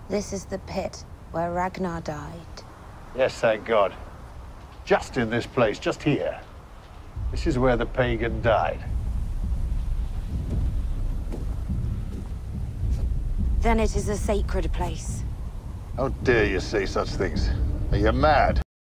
This is the pit where Ragnar died. Yes, thank God. Just in this place, just here. This is where the pagan died. Then it is a sacred place. How dare you say such things? Are you mad?